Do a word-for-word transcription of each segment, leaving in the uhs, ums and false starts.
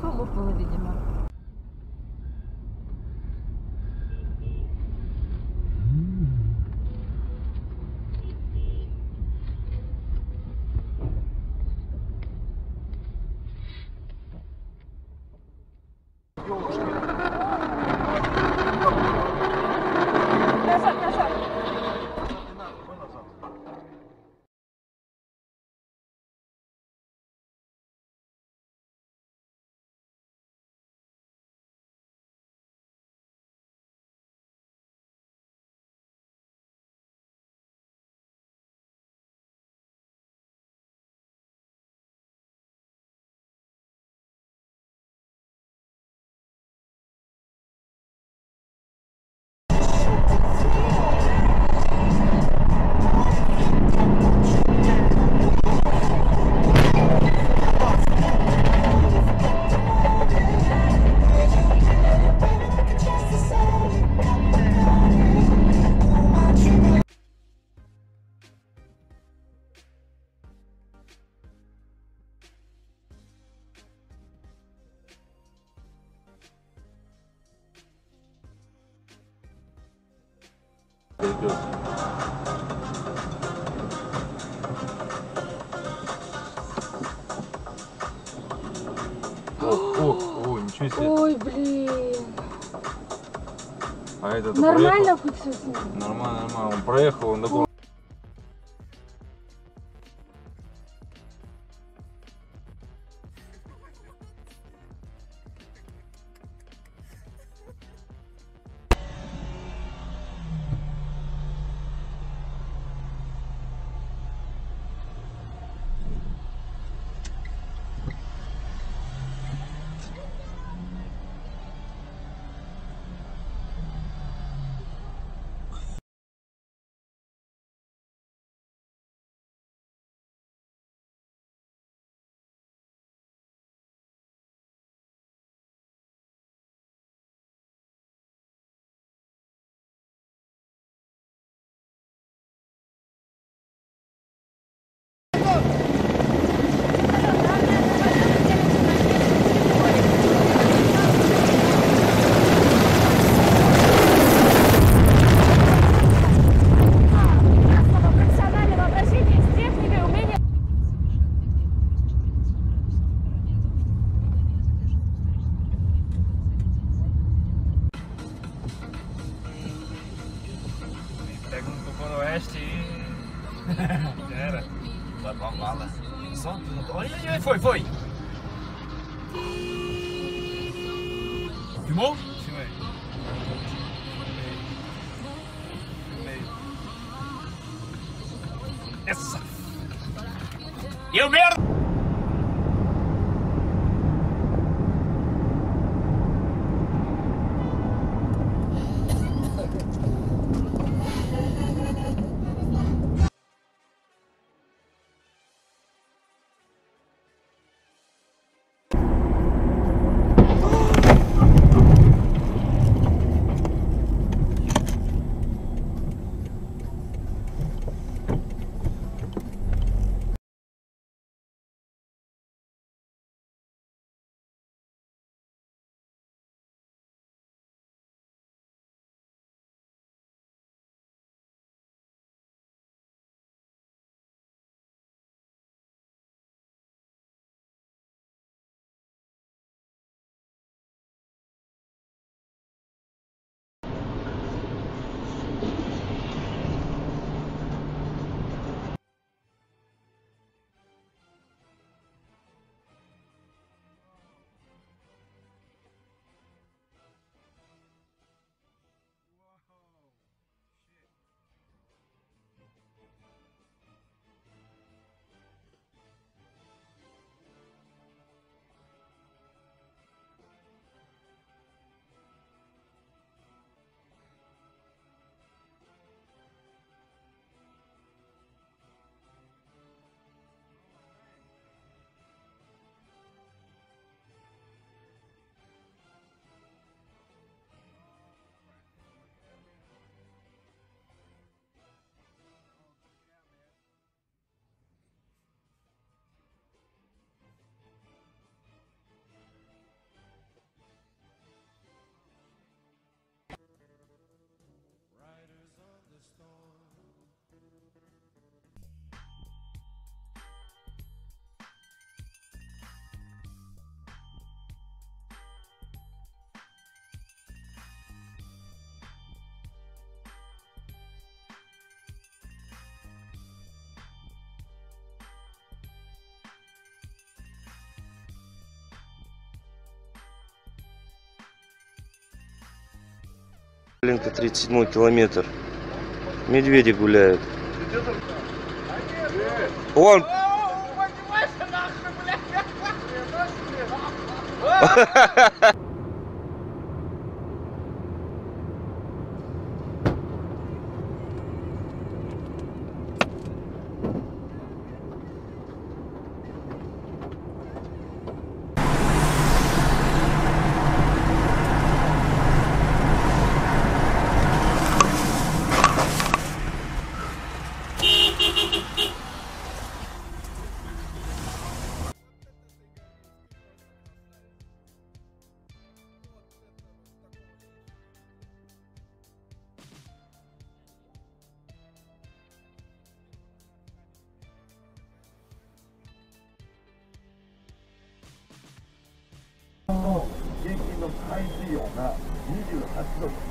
слабо было, видимо. Назад, назад. Идет. О, о, о, ничего себе. Ой, блин. А этот Нормально проехал? хоть все? Нормально, нормально. Он проехал, он такой. Pega um pouco no oeste e... Já era. Vai pra bala. Só tudo. Olha, olha, foi, foi. Filmou? Filmei. Filmei. Essa. Eu merda! Ленка, тридцать седьмой километр. Медведи гуляют. Вон! 平均の海水温がにじゅうはちどです。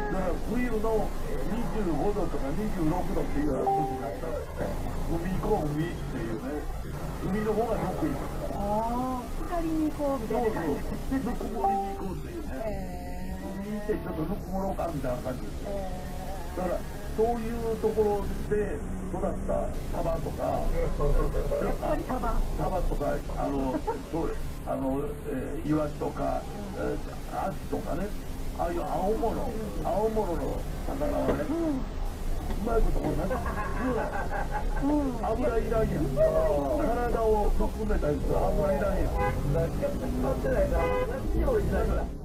だから冬のにじゅうごどとかにじゅうろくどっていうような数字になったらですね、海行こう海っていうね、海の方が得意ですから。 ああ、光に行こうみたいな感じ。 で、ぬくもりに行こうっていうね、海行ってちょっとぬくもろうかみたいな感じですよ。だからそういうところで育ったサバとか、サバサバとか、あの、そうあの、えー、イワシとか、えー、アジとかね、ああいう青物、青物の魚はね、うまいことこんなね、油いらんやん。体を含めたやつは油いらんやん。